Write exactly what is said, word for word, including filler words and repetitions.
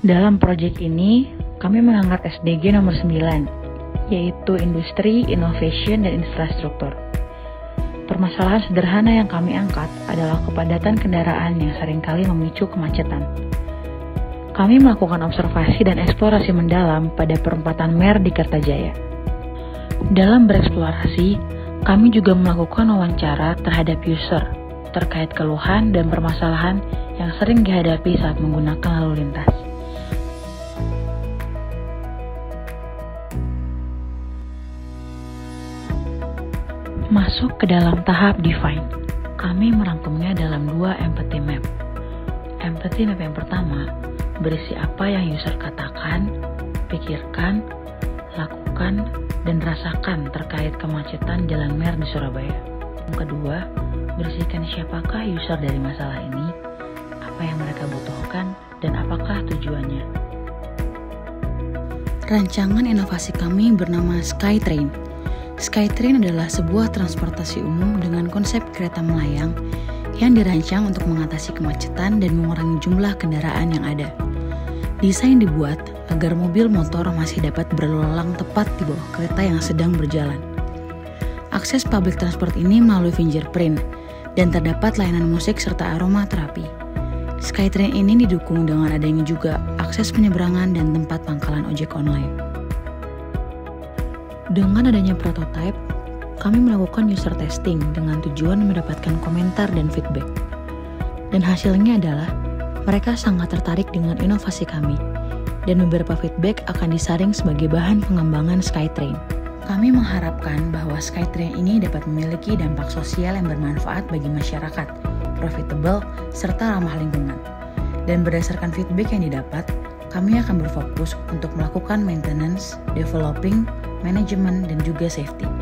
Dalam proyek ini, kami mengangkat S D G nomor sembilan, yaitu Industri, Innovation, dan Infrastruktur. Permasalahan sederhana yang kami angkat adalah kepadatan kendaraan yang seringkali memicu kemacetan. Kami melakukan observasi dan eksplorasi mendalam pada perempatan Mer di Kertajaya. Dalam bereksplorasi, kami juga melakukan wawancara terhadap user terkait keluhan dan permasalahan yang sering dihadapi saat menggunakan lalu lintas. Masuk ke dalam tahap define, kami merangkumnya dalam dua empathy map. Empathy map yang pertama berisi apa yang user katakan, pikirkan, lakukan, dan rasakan terkait kemacetan Jalan Mer di Surabaya. Yang kedua, berisikan siapakah user dari masalah ini, apa yang mereka butuhkan, dan apakah tujuannya. Rancangan inovasi kami bernama SkyTrain. SkyTrain adalah sebuah transportasi umum dengan konsep kereta melayang yang dirancang untuk mengatasi kemacetan dan mengurangi jumlah kendaraan yang ada. Desain dibuat agar mobil motor masih dapat berlalu lalang tepat di bawah kereta yang sedang berjalan. Akses public transport ini melalui fingerprint dan terdapat layanan musik serta aroma terapi. SkyTrain ini didukung dengan adanya juga akses penyeberangan dan tempat pangkalan ojek online. Dengan adanya prototype, kami melakukan user testing dengan tujuan mendapatkan komentar dan feedback. Dan hasilnya adalah mereka sangat tertarik dengan inovasi kami, dan beberapa feedback akan disaring sebagai bahan pengembangan SkyTrain. Kami mengharapkan bahwa SkyTrain ini dapat memiliki dampak sosial yang bermanfaat bagi masyarakat, profitable, serta ramah lingkungan. Dan berdasarkan feedback yang didapat, kami akan berfokus untuk melakukan maintenance, developing, manajemen, dan juga safety.